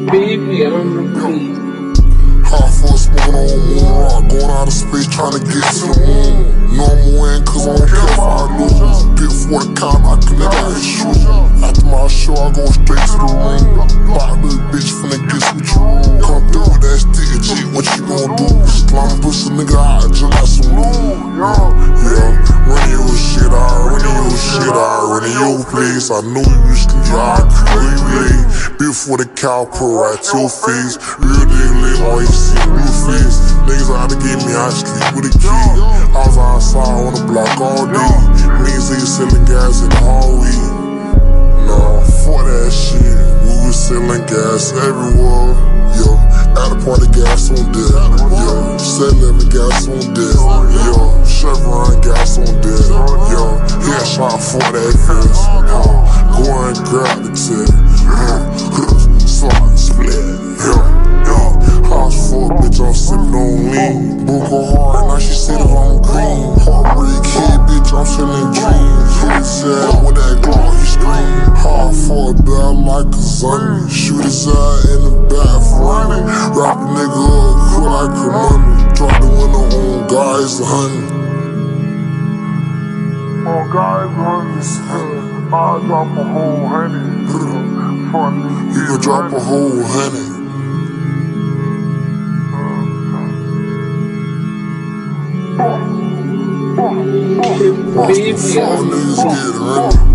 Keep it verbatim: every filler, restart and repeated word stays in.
Baby, I'm the Hot for smoking on Moonrock, going out of space trying to get to the moon. Normal win, cause I don't care if I lose. Big for the count, I can never hit shoot. After my show, I go straight to the ring. Bop little bitch finna get what you room. Come through with that stick, G, what you gon' do? Slime pussy nigga out, just like some loot. Yeah, running your shit out, running your shit out, running your place. I know you used to drive, where you lay. Before the cow put right to your face. Real nigga live all you see, blue face. Niggas out to get me, I sleep with a key. I was outside on the block all day. Niggas ain't selling gas in the hallway. Nah, fuck that shit. We was selling gas everywhere. Yo, at the party, gas on deck. Yo, seven eleven gas on deck. Yo, Chevron gas on deck. Yo, headshot for that fence. Uh, go and grab the tip. Slide split. Yo, yo, house full, bitch, I'm sippin' on lean. Broke her hard, now she said it on green. Heartbreak kid, bitch, I'm feeling dreams. Hit sad with that glow, he scream. Hard for a bell like a zombie. Shoot his eye in the back for running. Wrap a nigga up, cool like a mummy. Drop the window on guys, honey. On guys, honey. I'll drop a whole honey. You can drop a whole honey. baby, I'm niggas get running.